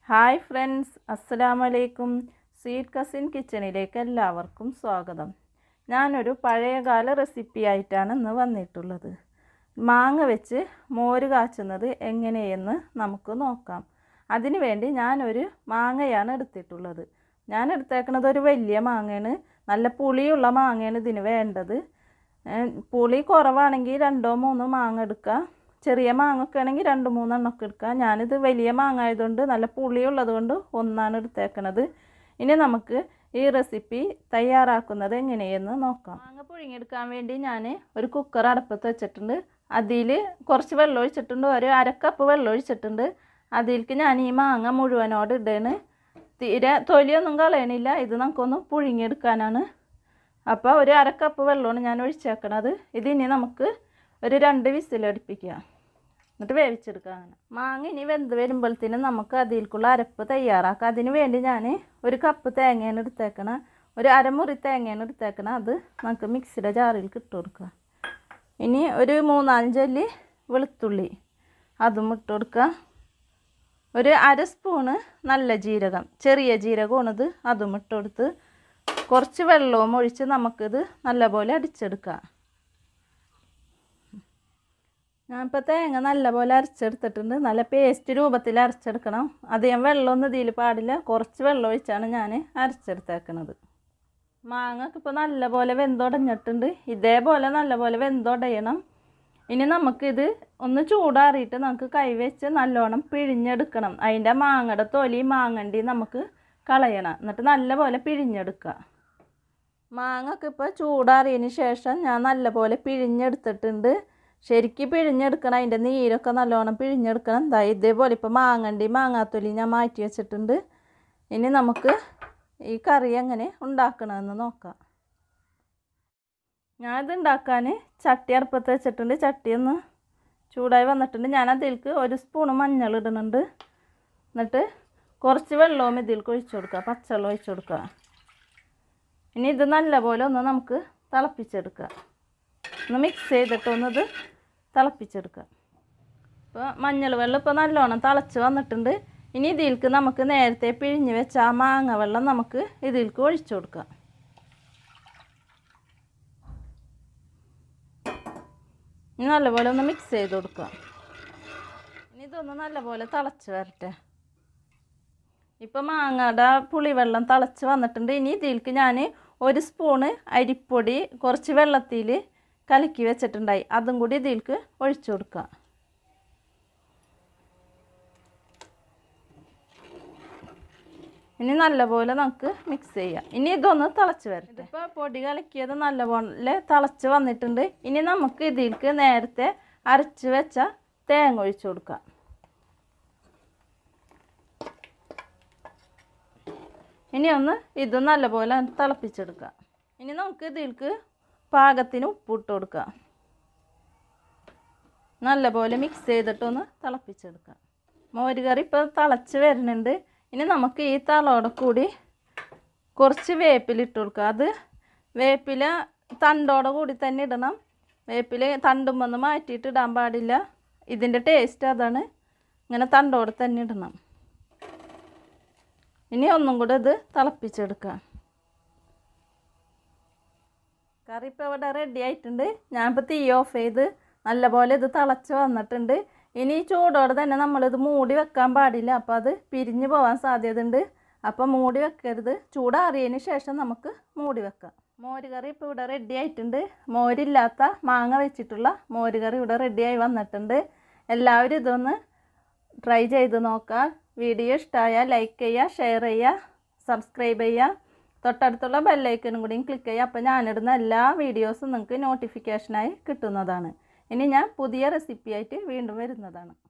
Hi friends, അസ്സലാമു അലൈക്കും. Sweet cousin കിച്ചണിലേക്ക് എല്ലാവർക്കും സ്വാഗതം. ഞാനൊരു പഴയകാല റെസിപ്പി ആയിട്ടാണ് ഇന്ന് വന്നിട്ടുള്ളത്. മാങ്ങ വെച്ച് മോര് കാച്ചുന്നത് എങ്ങനെയെന്ന് നമുക്ക് നോക്കാം. അതിനു വേണ്ടി ഞാനൊരു മാങ്ങയാണ് എടുത്തിട്ടുള്ളത്. ഞാൻ എടുത്തേക്കുന്നത് ഒരു വലിയ മാങ്ങയാണ്. നല്ല പുളിയുള്ള മാങ്ങയാണ് ഇതിന് വേണ്ടത്. പുളി കുറവാണെങ്കിൽ 2-3 മാങ്ങ എടുക്കുക. ചെറിയ മാങ്ങയൊക്കെ ആണെങ്കിൽ 2-3 എണ്ണമൊക്കെ എടുക്കുക. ഞാനിത് വലിയ മാങ്ങ ആയതുകൊണ്ട് നല്ല പുളിയുള്ളത് കൊണ്ട് 1 എടുത്തേക്കണത്. ഇനി നമുക്ക് ഈ റെസിപ്പി തയ്യാറാക്കുന്നത് എങ്ങനെയെന്ന് നോക്കാം. മാങ്ങ പുഴുങ്ങിയെടുക്കാൻ വേണ്ടി ഞാൻ ഒരു കുക്കർ അടുപ്പത്ത് വെച്ചിട്ടുണ്ട്. അതിൽ കുറച്ച് വെള്ളം ഒഴിച്ചിട്ടുണ്ട്. ഒരു 1/2 കപ്പ് വെള്ളം ഒഴിച്ചിട്ടുണ്ട്. അതിലേക്ക് ഞാൻ ഈ മാങ്ങ മുഴുവനോട് ഇടേണ്. തീരെ തൊലിയൊന്നും കളയണില്ല. ഇത് നമുക്കൊന്ന് പുഴുങ്ങിയെടുക്കാനാണ്. അപ്പോൾ ഒരു 1/2 കപ്പ് വെള്ളമാണ് ഞാൻ ഒഴിച്ചേക്കണത്. ഇതിനി നമുക്ക് ഒരു 2 വിസിലടുപ്പിക്കുക, എന്നിട്ട് വേവിച്ചെടുക്കുക. അങ്ങനെ മാങ്ങ ഇനി വെന്ത് വരുമ്പോഴത്തേനും നമുക്ക് അതിലേക്കുള്ള അരപ്പ് തയ്യാറാക്കാം. അതിന് വേണ്ടി ഞാൻ 1 കപ്പ് തേങ്ങയാണ് എടുത്തേക്കണം. ഒരു അരമുറി തേങ്ങയാണ് എടുത്തേക്കണം. അത് നമുക്ക് മിക്സിയുടെ ജാറിലേക്ക് ഇട്ട് കൊടുക്കുക. ഇനി ഒരു 3-4 അല്ലി വെളുത്തുള്ളി അതും ഇട്ട് കൊടുക്കുക. ഒരു 1/2 സ്പൂണ് നല്ല ജീരകം, ചെറിയ ജീരകമാണിത്, അതും ഇട്ട് കൊടുത്ത് കുറച്ച് വെള്ളവും ഒഴിച്ച് നമുക്കിത് നല്ലപോലെ അടിച്ചെടുക്കാം. ഞാനിപ്പോൾ തേങ്ങ നല്ലപോലെ അരച്ചെടുത്തിട്ടുണ്ട്. നല്ല പേസ്റ്റ് രൂപത്തിൽ അരച്ചെടുക്കണം. അധികം വെള്ളമൊന്നും ഇതിൽ പാടില്ല. കുറച്ച് വെള്ളം ഒഴിച്ചാണ് ഞാൻ അരച്ചെടുത്തേക്കണത്. മാങ്ങക്ക് ഇപ്പോൾ നല്ലപോലെ വെന്തുടഞ്ഞിട്ടുണ്ട്. ഇതേപോലെ നല്ലപോലെ വെന്തുടയണം. ഇനി നമുക്കിത് ഒന്ന് ചൂടാറിയിട്ട് നമുക്ക് കൈവച്ച് നല്ലോണം പിഴിഞ്ഞെടുക്കണം. അതിൻ്റെ മാങ്ങയുടെ തൊലി മാങ്ങണ്ടി നമുക്ക് കളയണം. എന്നിട്ട് നല്ലപോലെ പിഴിഞ്ഞെടുക്കുക. മാങ്ങക്ക് ഇപ്പോൾ ചൂടാറിയതിന് ശേഷം ഞാൻ നല്ലപോലെ പിഴിഞ്ഞെടുത്തിട്ടുണ്ട്. ശരിക്കും പിഴിഞ്ഞെടുക്കണം. അതിൻ്റെ നീരൊക്കെ നല്ലോണം പിഴിഞ്ഞെടുക്കണം. ഇതേപോലെ ഇപ്പോൾ മാങ്ങണ്ടി മാങ്ങാത്തൊലി ഞാൻ മാറ്റി വെച്ചിട്ടുണ്ട്. ഇനി നമുക്ക് ഈ കറി എങ്ങനെ ഉണ്ടാക്കണമെന്ന് നോക്കാം. ഞാനിത് ഉണ്ടാക്കാൻ ചട്ടി അടുപ്പത്ത് വെച്ചിട്ടുണ്ട്. ചട്ടി ഒന്ന് ചൂടായി വന്നിട്ടുണ്ട്. ഞാൻ അതിലേക്ക് 1 സ്പൂണ് മഞ്ഞൾ ഇടുന്നുണ്ട്. എന്നിട്ട് കുറച്ച് വെള്ളവും ഇതിലേക്ക് ഒഴിച്ചു കൊടുക്കുക. പച്ചവെള്ളം ഒഴിച്ചു കൊടുക്കുക. ഇനി ഇത് നല്ലപോലെ ഒന്ന് നമുക്ക് തിളപ്പിച്ചെടുക്കുക. ഒന്ന് മിക്സ് ചെയ്തിട്ടൊന്നത് തിളപ്പിച്ചെടുക്കുക. ഇപ്പോൾ മഞ്ഞൾ വെള്ളം ഇപ്പോൾ നല്ലോണം തിളച്ച് വന്നിട്ടുണ്ട്. ഇനി ഇതിലേക്ക് നമുക്ക് നേരത്തെ പിഴിഞ്ഞ് വെച്ച ആ മാങ്ങ വെള്ളം നമുക്ക് ഇതിലേക്ക് ഒഴിച്ചു കൊടുക്കാം. ഇനി നല്ലപോലെ ഒന്ന് മിക്സ് ചെയ്ത് കൊടുക്കുക. ഇനി ഇതൊന്ന് നല്ലപോലെ തിളച്ച് വരട്ടെ. ഇപ്പോൾ മാങ്ങയുടെ പുളിവെള്ളം തിളച്ച് വന്നിട്ടുണ്ട്. ഇനി ഇതിലേക്ക് ഞാൻ 1 സ്പൂണ് അരിപ്പൊടി കുറച്ച് വെള്ളത്തിൽ കലക്കി വെച്ചിട്ടുണ്ടായി, അതും കൂടി ഇതിലേക്ക് ഒഴിച്ചു കൊടുക്കുക. ഇനി നല്ലപോലെ നമുക്ക് മിക്സ് ചെയ്യാം. ഇനി ഇതൊന്ന് തിളച്ച് വരട്ടെ. ഇപ്പോൾ പൊടി കലക്കിയത് നല്ലപോലെ തിളച്ച് വന്നിട്ടുണ്ട്. ഇനി നമുക്ക് ഇതിലേക്ക് നേരത്തെ അരച്ച് വെച്ച തേങ്ങ ഒഴിച്ചു കൊടുക്കാം. ഇനി ഒന്ന് ഇത് നല്ലപോലെ തിളപ്പിച്ചെടുക്കുക. ഇനി നമുക്ക് ഇതിലേക്ക് പാകത്തിന് ഉപ്പിട്ട് കൊടുക്കുക. നല്ലപോലെ മിക്സ് ചെയ്തിട്ടൊന്ന് തിളപ്പിച്ചെടുക്കുക. മോര് കറി ഇപ്പോൾ തിളച്ച് വരുന്നുണ്ട്. ഇനി നമുക്ക് ഈ തളോടെ കൂടി കുറച്ച് വേപ്പില ഇട്ട് കൊടുക്കുക. അത് വേപ്പില തണ്ടോടെ കൂടി തന്നെ ഇടണം. വേപ്പില തണ്ടുമ്പൊന്ന് മാറ്റിയിട്ട് ഇടാൻ പാടില്ല. ഇതിൻ്റെ ടേസ്റ്റ് അതാണ്. ഇങ്ങനെ തണ്ടോടെ തന്നെ ഇടണം. ഇനി ഒന്നും കൂടെ ഇത് തിളപ്പിച്ചെടുക്കുക. കറി ഇപ്പോൾ ഇവിടെ റെഡി ആയിട്ടുണ്ട്. ഞാനിപ്പോൾ തീ ഓഫ് ചെയ്ത് നല്ലപോലെ ഇത് തിളച്ച് വന്നിട്ടുണ്ട്. ഇനി ചൂടോടെ തന്നെ നമ്മളിത് മൂടി വെക്കാൻ പാടില്ല. അപ്പോൾ അത് പിരിഞ്ഞ് പോകാൻ സാധ്യതയുണ്ട്. അപ്പോൾ മൂടി വെക്കരുത്. ചൂടാറിയതിന് ശേഷം നമുക്ക് മൂടി വെക്കാം. മോര് കറി ഇപ്പോൾ ഇവിടെ റെഡി ആയിട്ടുണ്ട്. മോരില്ലാത്ത മാങ്ങ വെച്ചിട്ടുള്ള മോര് കറി ഇവിടെ റെഡിയായി വന്നിട്ടുണ്ട്. എല്ലാവരും ഇതൊന്ന് ട്രൈ ചെയ്ത് നോക്കുക. വീഡിയോ ഇഷ്ടമായാൽ ലൈക്ക് ചെയ്യുക, ഷെയർ ചെയ്യുക, സബ്സ്ക്രൈബ് ചെയ്യുക. തൊട്ടടുത്തുള്ള ബെല്ലൈക്കനും കൂടിയും ക്ലിക്ക് ചെയ്യുക. അപ്പോൾ ഞാനിടുന്ന എല്ലാ വീഡിയോസും നിങ്ങൾക്ക് നോട്ടിഫിക്കേഷനായി കിട്ടുന്നതാണ്. ഇനി ഞാൻ പുതിയ റെസിപ്പിയായിട്ട് വീണ്ടും വരുന്നതാണ്.